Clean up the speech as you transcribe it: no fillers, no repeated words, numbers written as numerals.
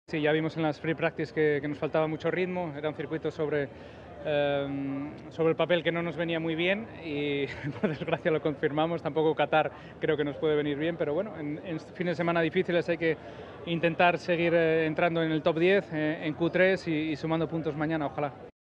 Sí, ya vimos en las free practice que nos faltaba mucho ritmo, era un circuito sobre el papel que no nos venía muy bien y por desgracia lo confirmamos. Tampoco Qatar creo que nos puede venir bien, pero bueno, en fines de semana difíciles hay que intentar seguir entrando en el top 10 en Q3 y sumando puntos mañana, ojalá.